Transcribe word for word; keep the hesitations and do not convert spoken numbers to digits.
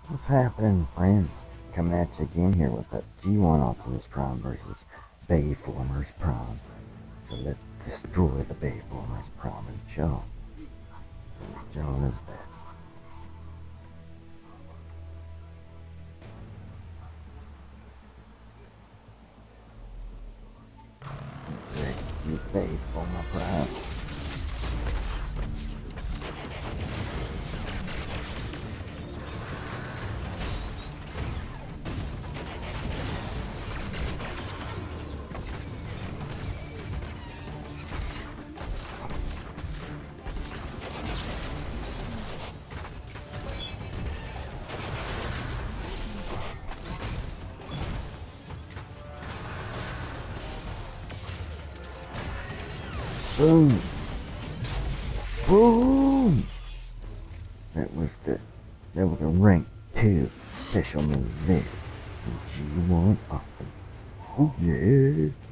What's happening, friends? Coming at you again here with the G one Optimus Prime versus Bayformers Prime. So let's destroy the Bayformers Prime and show John is best. Ready to Bayformer Prime. Boom! Boom! That was the that was a rank two special move there. G one Optimus. Oh yeah!